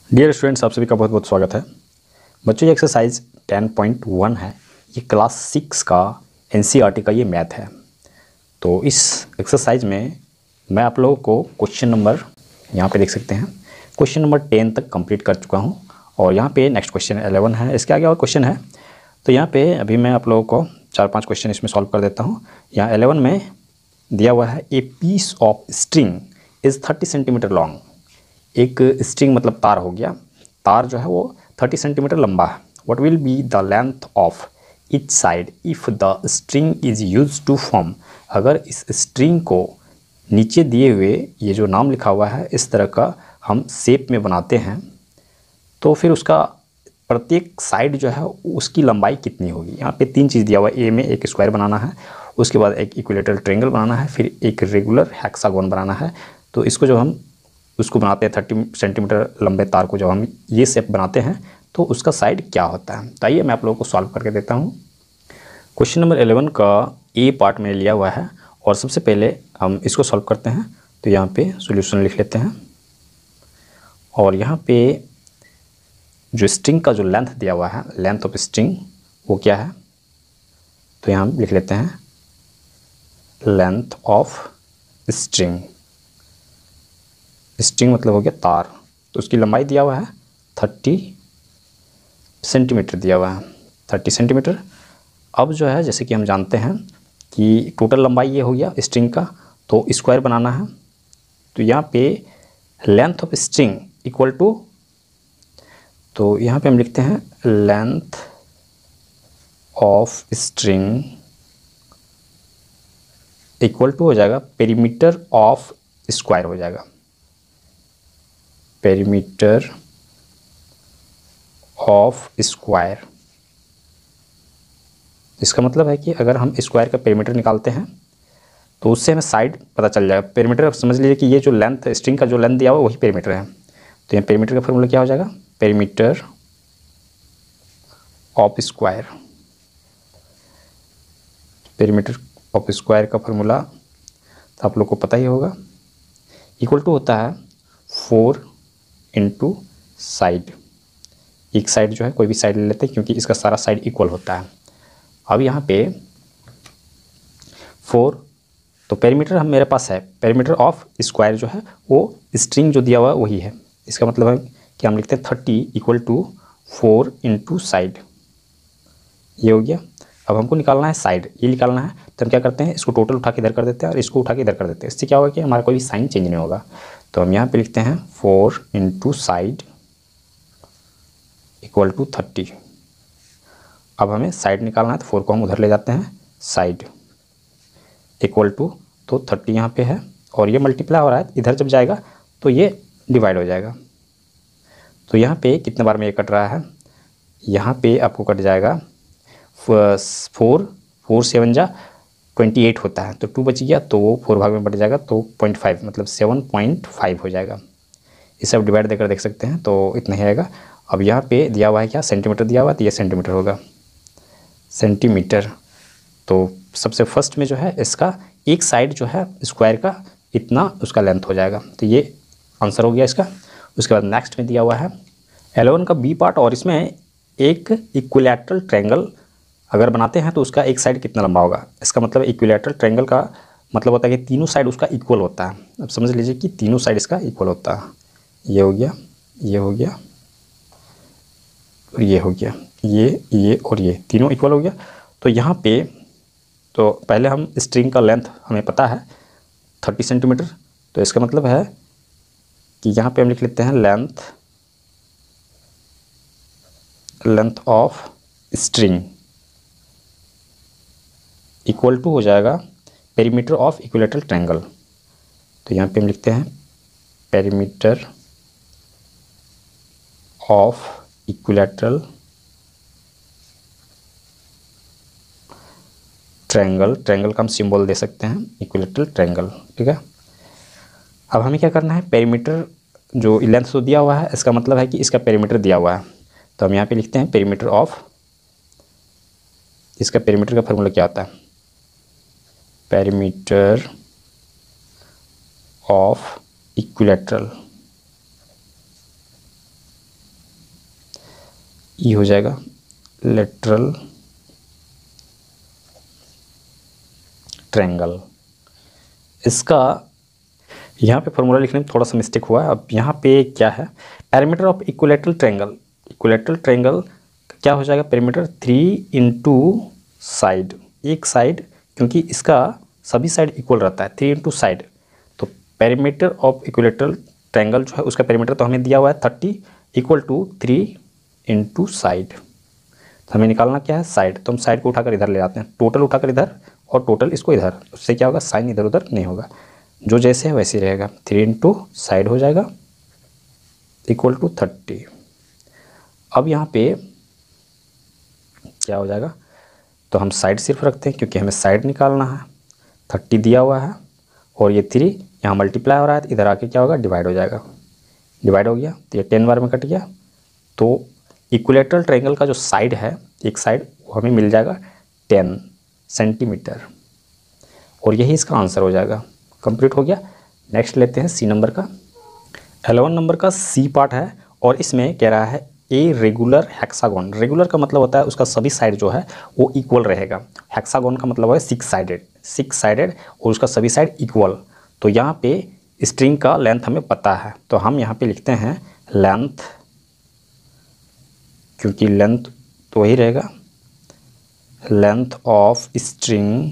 Dear students, आप सभी का बहुत बहुत स्वागत है। बच्चों, ये एक्सरसाइज 10.1 है। ये क्लास 6 का एनसीईआरटी का ये मैथ है। तो इस एक्सरसाइज में मैं आप लोगों को क्वेश्चन नंबर यहाँ पे देख सकते हैं, क्वेश्चन नंबर 10 तक कंप्लीट कर चुका हूँ और यहाँ पे नेक्स्ट क्वेश्चन 11 है, इसके आगे और क्वेश्चन है। तो यहाँ पे अभी मैं आप लोगों को 4-5 क्वेश्चन इसमें सॉल्व कर देता हूँ। यहाँ 11 में दिया हुआ है a piece of string is 30 centimetre long. एक स्ट्रिंग मतलब तार हो गया, तार जो है वो 30 सेंटीमीटर लंबा है। What will be the length of each side if the string is use to form. अगर इस स्ट्रिंग को नीचे दिए हुए ये जो नाम लिखा हुआ है इस तरह का हम शेप में बनाते हैं तो फिर उसका प्रत्येक साइड जो है उसकी लंबाई कितनी होगी। यहाँ पे 3 चीज़ दिया हुआ है। ए में एक स्क्वायर बनाना है, उसके बाद एक इक्विलेटरल ट्रायंगल बनाना है, फिर एक रेगुलर हेक्सागोन बनाना है। तो इसको जो हम उसको बनाते हैं 30 सेंटीमीटर लंबे तार को जब हम ये शेप बनाते हैं तो उसका साइड क्या होता है। तो आइए मैं आप लोगों को सॉल्व करके देता हूँ। क्वेश्चन नंबर 11 का ए पार्ट में लिया हुआ है और सबसे पहले हम इसको सॉल्व करते हैं। तो यहाँ पे सॉल्यूशन लिख लेते हैं और यहाँ पे जो स्ट्रिंग का जो लेंथ दिया हुआ है, लेंथ ऑफ स्ट्रिंग वो क्या है, तो यहाँ हम लिख लेते हैं लेंथ ऑफ स्ट्रिंग। स्ट्रिंग मतलब हो गया तार, तो उसकी लंबाई दिया हुआ है 30 सेंटीमीटर दिया हुआ है, 30 सेंटीमीटर। अब जो है जैसे कि हम जानते हैं कि टोटल लंबाई ये हो गया स्ट्रिंग का, तो स्क्वायर बनाना है। तो यहाँ पे length of string equal to, तो यहाँ पे हम लिखते हैं length of string equal to हो जाएगा पेरीमीटर ऑफ स्क्वायर हो जाएगा, पेरीमीटर ऑफ स्क्वायर। इसका मतलब है कि अगर हम स्क्वायर का पेरीमीटर निकालते हैं तो उससे हमें साइड पता चल जाएगा। पेरीमीटर समझ लीजिए कि ये जो लेंथ स्ट्रिंग का जो लेंथ दिया हुआ वही पेरीमीटर है। तो यहाँ पेरीमीटर का फॉर्मूला क्या हो जाएगा, perimeter of square. Perimeter of square का फॉर्मूला तो आप लोग को पता ही होगा, इक्वल टू होता है 4 इंटू साइड। एक साइड जो है कोई भी साइड ले लेते हैं क्योंकि इसका सारा साइड इक्वल होता है। अब यहाँ पे 4, तो पेरीमीटर हम मेरे पास है, पेरीमीटर ऑफ स्क्वायर जो है वो स्ट्रिंग जो दिया हुआ है वही है। इसका मतलब है कि हम लिखते हैं 30 इक्वल टू 4 इंटू साइड, ये हो गया। अब हमको निकालना है साइड, ये निकालना है। तो हम क्या करते हैं, इसको टोटल उठा के इधर कर देते हैं और इसको उठा के इधर कर देते हैं। इससे क्या होगा कि हमारा कोई भी साइन चेंज नहीं होगा। तो हम यहाँ पे लिखते हैं 4 इंटू साइड इक्वल टू 30। अब हमें साइड निकालना है तो 4 को हम उधर ले जाते हैं, साइड इक्वल टू, तो 30 यहाँ पे है और ये मल्टीप्लाई हो रहा है, इधर जब जाएगा तो ये डिवाइड हो जाएगा। तो यहाँ पे कितने बार में ये कट रहा है, यहाँ पे आपको कट जाएगा 4 7 जा 28 होता है, तो 2 बच गया तो वो 4 भाग में बट जाएगा तो 0.5 मतलब 7.5 हो जाएगा। ये सब डिवाइड देकर देख सकते हैं तो इतना ही आएगा। अब यहाँ पे दिया हुआ है क्या, सेंटीमीटर दिया हुआ है, तो ये सेंटीमीटर होगा, सेंटीमीटर। तो सबसे फर्स्ट में जो है इसका एक साइड जो है स्क्वायर का इतना उसका लेंथ हो जाएगा, तो ये आंसर हो गया इसका। उसके बाद नेक्स्ट में दिया हुआ है 11 का बी पार्ट और इसमें एक इक्विलैटरल ट्रायंगल अगर बनाते हैं तो उसका एक साइड कितना लंबा होगा। इसका मतलब इक्विलैटरल ट्रायंगल का मतलब होता है कि तीनों साइड उसका इक्वल होता है। अब समझ लीजिए कि तीनों साइड इसका इक्वल होता है, ये हो गया, ये हो गया और ये हो गया, ये और ये तीनों इक्वल हो गया। तो यहाँ पे तो पहले हम स्ट्रिंग का लेंथ हमें पता है 30 सेंटीमीटर, तो इसका मतलब है कि यहाँ पे हम लिख लेते हैं length of string equal to हो जाएगा पेरीमीटर ऑफ इक्विलैटरल ट्रायंगल। तो यहाँ पे हम लिखते हैं perimeter of equilateral triangle, triangle का हम सिंबल दे सकते हैं इक्विलैटरल ट्रायंगल, ठीक है। अब हमें क्या करना है, पेरीमीटर जो लेंथ तो दिया हुआ है, इसका मतलब है कि इसका पेरीमीटर दिया हुआ है। तो हम यहाँ पे लिखते हैं पेरीमीटर ऑफ, इसका पेरीमीटर का फॉर्मूला क्या होता है, पेरीमीटर ऑफ इक्विलैटरल ये हो जाएगा लेटरल ट्रायंगल। इसका यहाँ पे फॉर्मूला लिखने में थोड़ा सा मिस्टेक हुआ है। अब यहाँ पे क्या है, parameter of equilateral triangle. Equilateral triangle क्या हो जाएगा, पैरामीटर 3 इंटू साइड, एक साइड, क्योंकि इसका सभी साइड इक्वल रहता है, 3 इंटू साइड। तो पैरामीटर ऑफ इक्विलेटरल ट्रायंगल जो है उसका पैरामीटर तो हमें दिया हुआ है 30 इक्वल टू 3 इंटू साइड। तो हमें निकालना क्या है, साइड। तो हम साइड को उठाकर इधर ले आते हैं, टोटल उठाकर इधर और टोटल इसको इधर। उससे क्या होगा, साइन इधर उधर नहीं होगा, जो जैसे है वैसे ही रहेगा। 3 इंटू साइड हो जाएगा इक्वल टू 30। अब यहाँ पे क्या हो जाएगा, तो हम साइड सिर्फ रखते हैं क्योंकि हमें साइड निकालना है। 30 दिया हुआ है और ये 3 यहाँ मल्टीप्लाई हो रहा है, तो इधर आके क्या होगा, डिवाइड हो जाएगा। डिवाइड हो गया तो ये 10 बार में कट गया। तो इक्विलेटरल ट्रायंगल का जो साइड है, एक साइड, वो हमें मिल जाएगा 10 सेंटीमीटर, और यही इसका आंसर हो जाएगा। कंप्लीट हो गया। नेक्स्ट लेते हैं सी नंबर का। 11 नंबर का सी पार्ट है और इसमें कह रहा है ए रेगुलर हेक्सागोन। रेगुलर का मतलब होता है उसका सभी साइड जो है वो इक्वल रहेगा। हेक्सागोन का मतलब है 6 साइडेड और उसका सभी साइड इक्वल। तो यहाँ पे स्ट्रिंग का लेंथ हमें पता है, तो हम यहाँ पे लिखते हैं लेंथ, क्योंकि लेंथ तो वही रहेगा, length of string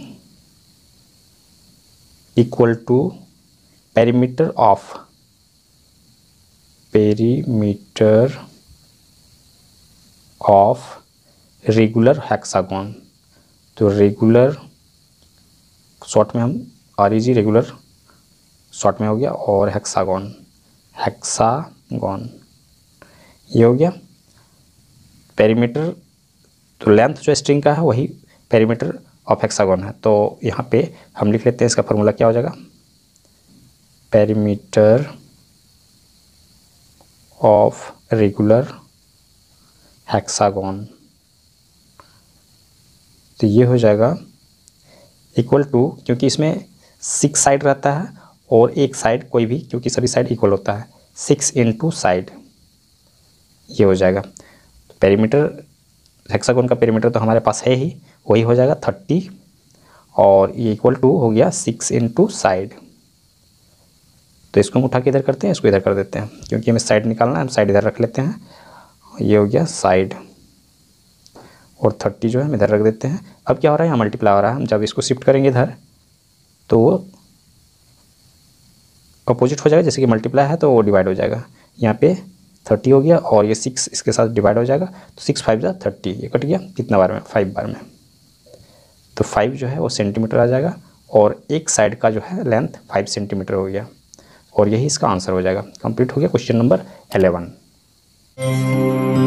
equal to perimeter of regular hexagon. तो रेगुलर शॉर्ट में हम REG रेगुलर शॉर्ट में हो गया, और हेक्सागोन ये हो गया पेरीमीटर। तो लेंथ जो स्ट्रिंग का है वही पेरीमीटर ऑफ हेक्सागोन है। तो यहाँ पे हम लिख लेते हैं, इसका फॉर्मूला क्या हो जाएगा, पेरीमीटर ऑफ रेगुलर हेक्सागोन। तो ये हो जाएगा इक्वल टू, क्योंकि इसमें 6 साइड रहता है और एक साइड कोई भी, क्योंकि सभी साइड इक्वल होता है, 6 इंटू साइड, ये हो जाएगा। तो पेरीमीटर हेक्सागोन का पेरीमीटर तो हमारे पास है ही, वही हो जाएगा 30, और ये इक्वल टू हो गया 6 इंटू साइड। तो इसको हम उठा के इधर करते हैं, इसको इधर कर देते हैं, क्योंकि हमें साइड निकालना है, हम साइड इधर रख लेते हैं। ये हो गया साइड, और 30 जो है हम इधर रख देते हैं। अब क्या हो रहा है, यहाँ मल्टीप्लाई हो रहा है, हम जब इसको शिफ्ट करेंगे इधर तो वो अपोजिट हो जाएगा, जैसे कि मल्टीप्लाई है तो वो डिवाइड हो जाएगा। यहाँ पे 30 हो गया और ये 6 इसके साथ डिवाइड हो जाएगा, तो 6 5 जा 30, ये कट गया कितना बार में, 5 बार में। तो 5 जो है वो सेंटीमीटर आ जाएगा, और एक साइड का जो है लेंथ 5 सेंटीमीटर हो गया, और यही इसका आंसर हो जाएगा। कंप्लीट हो गया क्वेश्चन नंबर 11।